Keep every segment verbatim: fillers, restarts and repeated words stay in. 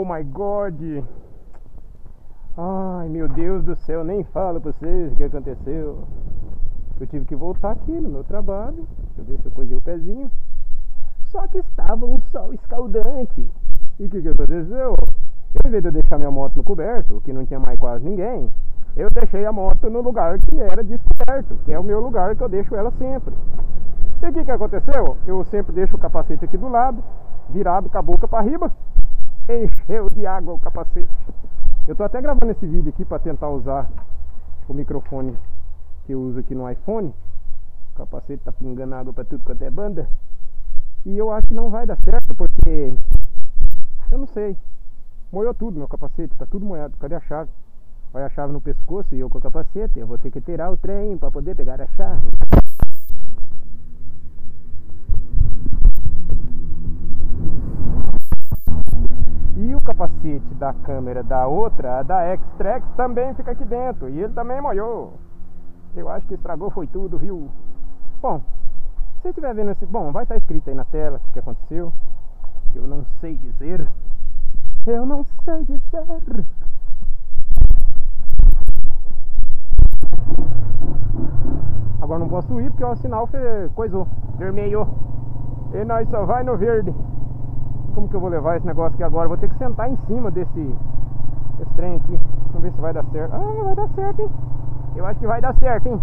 my God. Ai, meu Deus do céu, nem falo pra vocês o que aconteceu. Eu tive que voltar aqui no meu trabalho. Deixa eu ver se eu coisei o pezinho. Só que estava um sol escaldante. E o que, que aconteceu? Eu, em vez de eu deixar minha moto no coberto, que não tinha mais quase ninguém, eu deixei a moto no lugar que era descoberto, que é o meu lugar que eu deixo ela sempre. E o que, que aconteceu? Eu sempre deixo o capacete aqui do lado, virado com a boca para riba. Encheu de água o capacete. Eu tô até gravando esse vídeo aqui para tentar usar o microfone que eu uso aqui no iPhone. O capacete tá pingando água para tudo quanto é banda. E eu acho que não vai dar certo, porque eu não sei, molhou tudo meu capacete, tá tudo molhado. Cadê a chave? Olha a chave no pescoço e eu com o capacete. Eu vou ter que tirar o trem para poder pegar a chave. E o capacete da câmera da outra, a da X-Trax, também fica aqui dentro. E ele também molhou. Eu acho que estragou foi tudo, viu? Bom, se você estiver vendo esse... Bom, vai estar escrito aí na tela o que, que aconteceu. Eu não sei dizer. Eu não sei dizer. Agora não posso ir porque o sinal fez... coisou, vermelho. E nós só vai no verde. Como que eu vou levar esse negócio aqui agora? Vou ter que sentar em cima desse, desse trem aqui. Vamos ver se vai dar certo. Ah, vai dar certo, hein? Eu acho que vai dar certo, hein?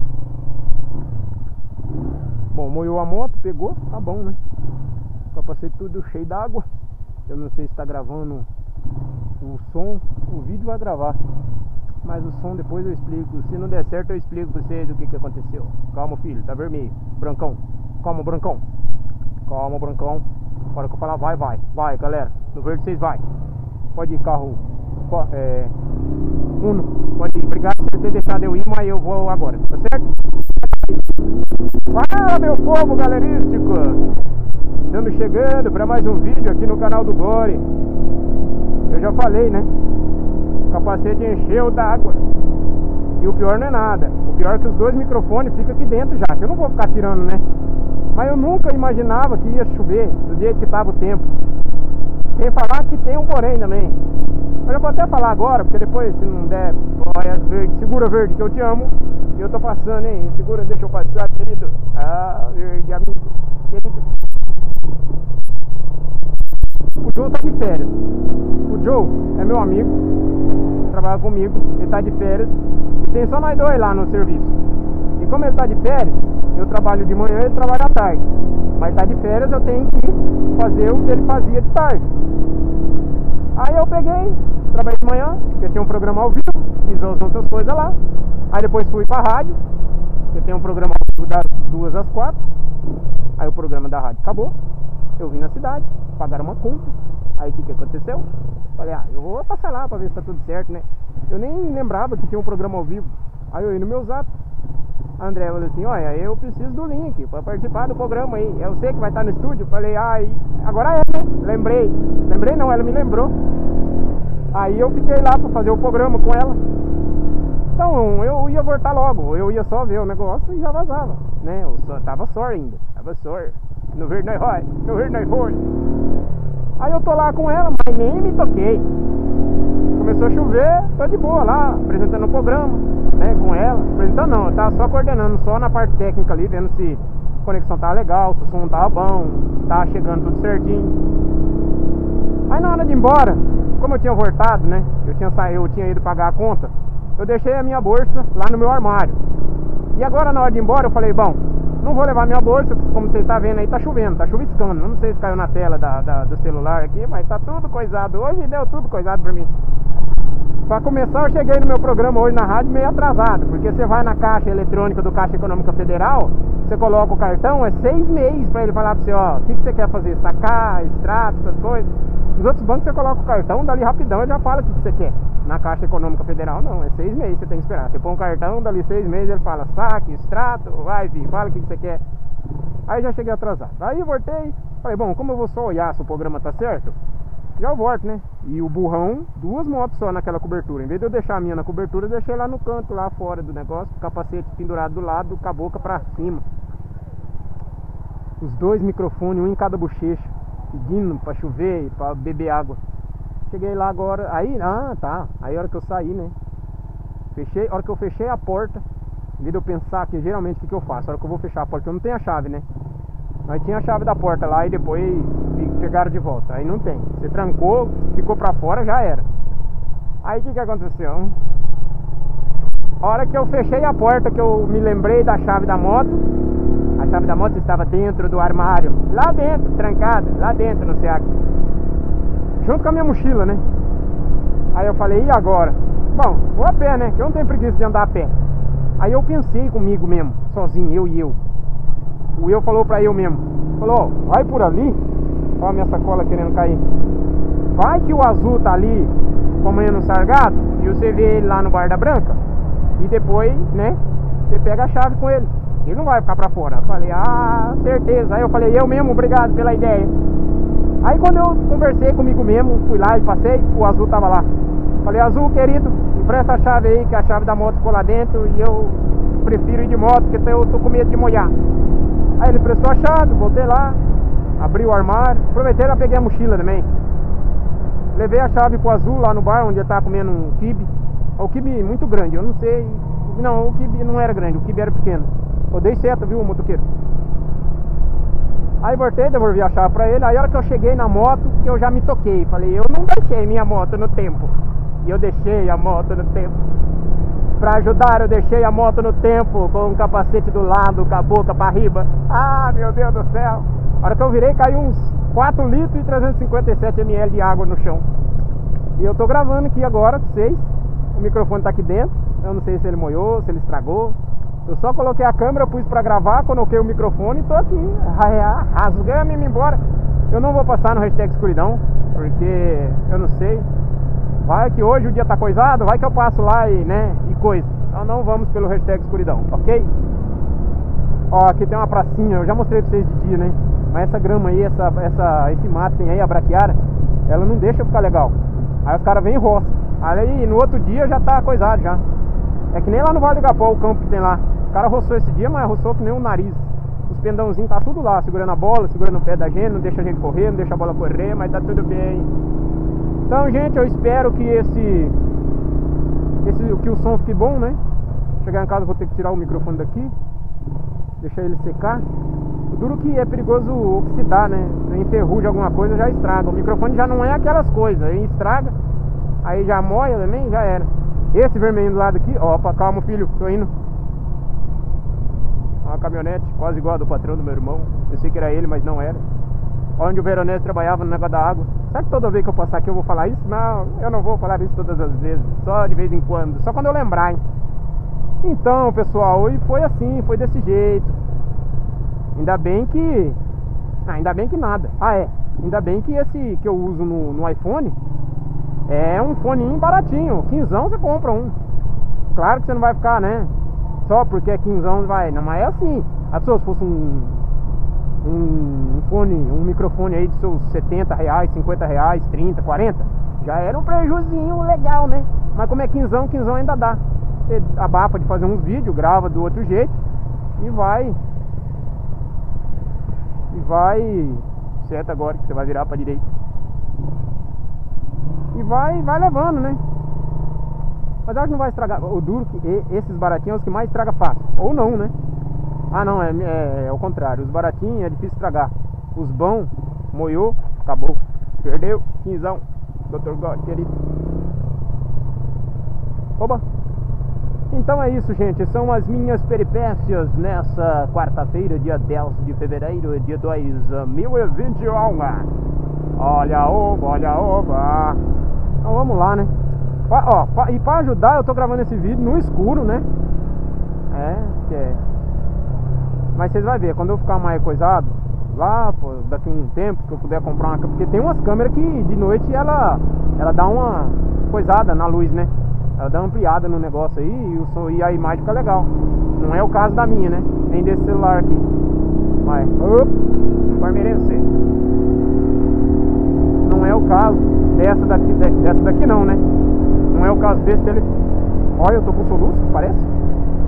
Bom, molhou a moto, pegou, tá bom, né? O capacete tudo cheio d'água. Eu não sei se está gravando o som. O vídeo vai gravar, mas o som depois eu explico. Se não der certo eu explico pra vocês o que que aconteceu. Calma, filho, tá vermelho. Brancão, calma, brancão. Calma, brancão. A hora que eu falar vai, vai. Vai, galera, no verde vocês vai. Pode ir, carro é, Uno. Pode ir, obrigado por ter deixado eu ir, mas eu vou agora, tá certo? Fala, meu povo galerístico. Estamos chegando para mais um vídeo aqui no canal do Gore. Eu já falei, né? O capacete encheu d'água. E o pior não é nada. O pior é que os dois microfones ficam aqui dentro já, que eu não vou ficar tirando, né? Mas eu nunca imaginava que ia chover do jeito que estava o tempo. Sem falar que tem um porém também. Eu já vou até falar agora, porque depois, se não der, olha, verde, segura, verde, que eu te amo. E eu tô passando, hein? Segura, deixa eu passar, querido. Ah, verde, amigo, querido. O Joe tá de férias. O Joe é meu amigo, trabalha comigo, ele tá de férias. E tem só nós dois lá no serviço. E como ele tá de férias, eu trabalho de manhã e ele trabalha à tarde. Mas tá de férias, eu tenho que fazer o que ele fazia de tarde. Aí eu peguei, trabalhei de manhã, porque tinha um programa ao vivo, fiz as outras coisas lá. Aí depois fui pra rádio, porque tem um programa ao vivo das duas às quatro. Aí o programa da rádio acabou. Eu vim na cidade, pagaram uma conta. Aí o que que aconteceu? Falei, ah, eu vou passar lá pra ver se tá tudo certo, né? Eu nem lembrava que tinha um programa ao vivo. Aí eu ia no meu zap. A André falou assim, olha, eu preciso do link pra participar do programa aí. Eu sei que vai estar no estúdio. Falei, ah, agora é, né? Lembrei. Lembrei não, ela me lembrou. Aí eu fiquei lá pra fazer o programa com ela. Então eu ia voltar logo. Eu ia só ver o negócio e já vazava, né? Eu só, tava sore ainda. Tava sore. No verde nós vai, no verde nós foi. Aí eu tô lá com ela, mas nem me toquei. Começou a chover, tô de boa lá, apresentando o programa, né, com ela. Apresentando não, eu tava só coordenando, só na parte técnica ali, vendo se a conexão tava legal, se o som tava bom, se tava chegando tudo certinho. Aí na hora de ir embora, como eu tinha voltado, né, eu tinha, saído, eu tinha ido pagar a conta, eu deixei a minha bolsa lá no meu armário. E agora na hora de ir embora eu falei, bom, não vou levar minha bolsa, como vocês estão vendo aí, tá chovendo, tá chuviscando. Eu não sei se caiu na tela da, da, do celular aqui, mas tá tudo coisado. Hoje deu tudo coisado pra mim. Pra começar, eu cheguei no meu programa hoje na rádio meio atrasado, porque você vai na caixa eletrônica do Caixa Econômica Federal, você coloca o cartão, é seis meses pra ele falar pra você, ó, o que, que você quer fazer, sacar, extrato, essas coisas. Nos outros bancos você coloca o cartão, dali rapidão ele já fala o que, que você quer. Na Caixa Econômica Federal não, é seis meses, você tem que esperar. Você põe um cartão, dali seis meses ele fala saque, extrato, vai vir, fala o que, que você quer. Aí já cheguei atrasado. Aí eu voltei, falei, bom, como eu vou só olhar se o programa tá certo, já eu volto, né? E o burrão, duas motos só naquela cobertura. Em vez de eu deixar a minha na cobertura, eu deixei lá no canto, lá fora do negócio, o capacete pendurado do lado, com a boca pra cima. Os dois microfones, um em cada bochecha, pedindo pra chover e pra beber água. Cheguei lá agora, aí, ah, tá. Aí a hora que eu saí, né? Fechei, a hora que eu fechei a porta, em vez de eu pensar que geralmente o que, que eu faço? A hora que eu vou fechar a porta, eu não tenho a chave, né? Mas tinha a chave da porta lá e depois me pegaram de volta. Aí não tem. Você trancou, ficou pra fora, já era. Aí o que, que aconteceu? A hora que eu fechei a porta, que eu me lembrei da chave da moto, a chave da moto estava dentro do armário, lá dentro, trancada, lá dentro no SEAC, junto com a minha mochila, né? Aí eu falei, e agora? Bom, vou a pé, né? Que eu não tenho preguiça de andar a pé. Aí eu pensei comigo mesmo, sozinho, eu e eu. O eu falou pra eu mesmo, falou, ó, vai por ali. Ó a minha sacola querendo cair. Vai que o azul tá ali comendo um sargado e você vê ele lá no Bar da Branca. E depois, né, você pega a chave com ele. Ele não vai ficar pra fora. Eu falei, ah, certeza. Aí eu falei, eu mesmo, obrigado pela ideia. Aí quando eu conversei comigo mesmo, fui lá e passei, o azul tava lá. Falei, azul, querido, empresta a chave aí, que a chave da moto ficou lá dentro e eu prefiro ir de moto, porque eu tô com medo de molhar. Aí ele prestou a chave, voltei lá, abri o armário, aproveitei e peguei a mochila também. Levei a chave pro azul lá no bar, onde ele tava comendo um quibe. O quibe muito grande, eu não sei. Não, o quibe não era grande, o quibe era pequeno. Eu dei seta, viu, motoqueiro? Aí voltei, devolvi a chave pra ele. Aí a hora que eu cheguei na moto, que eu já me toquei. Falei, eu não deixei minha moto no tempo. E eu deixei a moto no tempo. Pra ajudar, eu deixei a moto no tempo, com o capacete do lado, com a boca pra riba. Ah, meu Deus do céu. A hora que eu virei, caiu uns quatro litros e trezentos e cinquenta e sete mililitros de água no chão. E eu tô gravando aqui agora com vocês. O microfone tá aqui dentro. Eu não sei se ele molhou, se ele estragou. Eu só coloquei a câmera, pus pra gravar, coloquei o microfone e tô aqui rasgando e indo embora. Eu não vou passar no hashtag escuridão, porque eu não sei. Vai que hoje o dia tá coisado, vai que eu passo lá e, né, e coisa. Então não vamos pelo hashtag escuridão, ok? Ó, aqui tem uma pracinha, eu já mostrei pra vocês de dia, né? Mas essa grama aí, essa, essa, esse mato tem aí, a braquiária, ela não deixa ficar legal. Aí os caras vêm e roçam. Aí no outro dia já tá coisado já. É que nem lá no Vale do Igapó, o campo que tem lá. O cara roçou esse dia, mas roçou que nem o nariz. Os pendãozinhos tá tudo lá, segurando a bola, segurando o pé da gente, não deixa a gente correr, não deixa a bola correr, mas tá tudo bem. Então, gente, eu espero que esse, esse que o som fique bom, né? Chegar em casa vou ter que tirar o microfone daqui, deixar ele secar. O duro que é perigoso oxidar, né? Enferruja alguma coisa, já estraga. O microfone já não é aquelas coisas, aí estraga, aí já molha também, já era. Esse vermelho do lado aqui, opa, calma filho, tô indo. Uma caminhonete, quase igual a do patrão do meu irmão. Eu sei que era ele, mas não era. Onde o Veronese trabalhava no negócio da água. Será que toda vez que eu passar aqui eu vou falar isso? Não, eu não vou falar isso todas as vezes. Só de vez em quando, só quando eu lembrar, hein? Então, pessoal, e foi assim, foi desse jeito. Ainda bem que... Ah, ainda bem que nada. Ah, é. Ainda bem que esse que eu uso no, no iPhone é um foninho baratinho. Quinzão você compra um. Claro que você não vai ficar, né? Só porque é quinzão vai... Não, mas é assim. A pessoa, se fosse um... Um fone, um microfone aí de seus setenta reais, cinquenta reais, trinta, quarenta, já era um prejuzinho legal, né? Mas como é quinzão, quinzão ainda dá. Você abafa de fazer uns vídeos, grava do outro jeito e vai. E vai. Certo agora que você vai virar pra direita. E vai, vai levando, né? Mas acho que não vai estragar. O duro que esses baratinhos são os que mais estraga fácil. Ou não, né? Ah não, é, é, é o contrário. Os baratinhos é difícil estragar. Os bons, moiou, acabou. Perdeu, quinzão. doutor God, querido. Oba! Então é isso, gente. São as minhas peripécias nessa quarta-feira, dia dez de fevereiro de dois mil e vinte e um. Olha, oba, olha, oba. Então vamos lá, né? Pa, ó, pa, e pra ajudar, eu tô gravando esse vídeo no escuro, né? É, que é... Mas vocês vão ver, quando eu ficar mais coisado, lá, pô, daqui a um tempo que eu puder comprar uma câmera, porque tem umas câmeras que de noite ela, ela dá uma coisada na luz, né? Ela dá uma ampliada no negócio aí e, o som, e a imagem fica legal. Não é o caso da minha, né? Nem desse celular aqui. Mas, op, parmeirense. Não é o caso dessa daqui, dessa daqui não, né? Não é o caso desse telefone. Olha, eu tô com soluço, parece.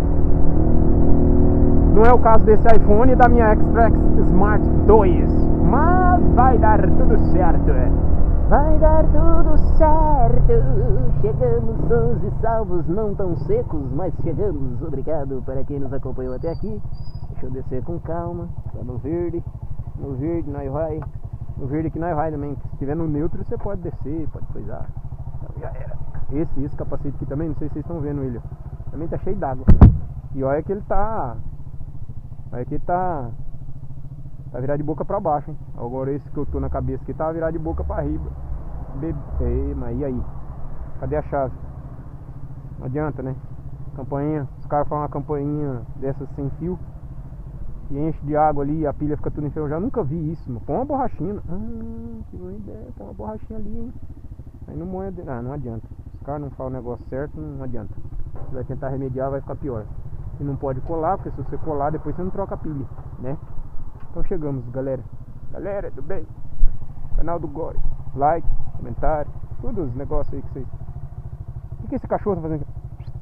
Não é o caso desse iPhone e da minha Xtrax Smart dois. Mas vai dar tudo certo, é. Vai dar tudo certo. Chegamos sãos e salvos, não tão secos, mas chegamos. Obrigado para quem nos acompanhou até aqui. Deixa eu descer com calma. Tá no verde. No verde nós vai. No verde que nós vai também. Se estiver no neutro você pode descer, pode coisar. Então já era. Esse, esse capacete aqui também, não sei se vocês estão vendo ele. Também tá cheio d'água. E olha que ele tá. Olha que ele tá. Tá virado de boca pra baixo, hein? Agora esse que eu tô na cabeça aqui tá virado de boca pra riba. Bebê, mas e aí? Cadê a chave? Não adianta, né? Campainha, os caras fazem uma campainha dessas sem fio e enche de água ali e a pilha fica tudo enferrujada. Eu nunca vi isso, mano. Põe uma borrachinha. Ah, que boa ideia. Põe uma borrachinha ali, hein? Aí não moe. Ah, não adianta. Os caras não fazem o negócio certo, não adianta. Você vai tentar remediar, vai ficar pior. E não pode colar, porque se você colar, depois você não troca a pilha, né? Então chegamos, galera. Galera, tudo bem? Canal do Gore. Like, comentário, todos os negócios aí que vocês. O que, que esse cachorro tá fazendo aqui?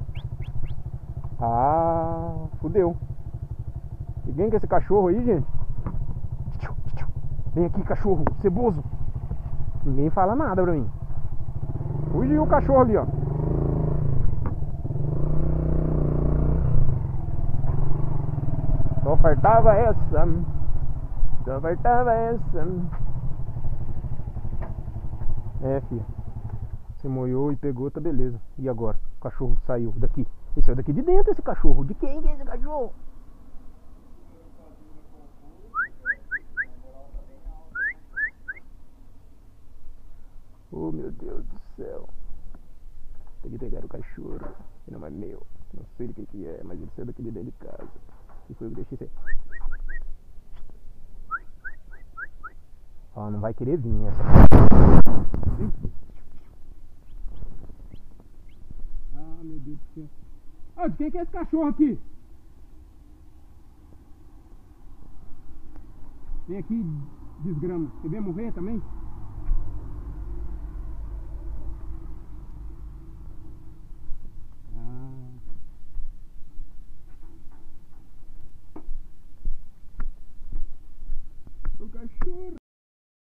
Ah, fudeu. E quem que é esse cachorro aí, gente? Vem aqui, cachorro, ceboso. Ninguém fala nada pra mim. Fugiu o cachorro ali, ó. Só faltava essa. Só faltava essa. É, filho. Você molhou e pegou, tá beleza. E agora? O cachorro saiu daqui. Ele saiu daqui de dentro, esse cachorro. De quem que é esse cachorro? Oh, meu Deus do céu. Tem que pegar o cachorro. Ele não é meu. Não sei de quem que é, mas ele saiu daqui de dentro de casa. E foi eu que deixei ser. Ó, não vai querer vir essa. Ah, meu Deus do céu. Ó, de quem que é esse cachorro aqui? Vem aqui, desgrama. Você vem morrer também?